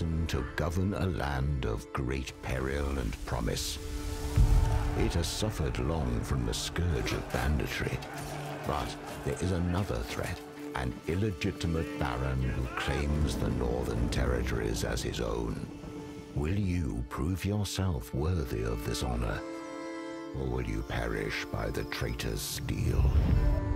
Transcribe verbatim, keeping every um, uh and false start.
chosen to govern a land of great peril and promise. It has suffered long from the scourge of banditry, but there is another threat, an illegitimate baron who claims the Northern Territories as his own. Will you prove yourself worthy of this honor, or will you perish by the traitor's steel?